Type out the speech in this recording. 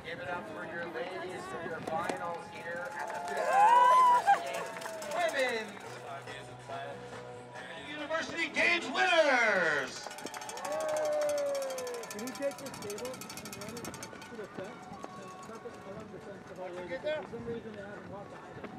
Give it up for your ladies for your finals here at the 50 Games Women's University Games winners. Can you take this table and run it to the fence and carpet along the fence the whole way? For some reason they haven't walked behind it.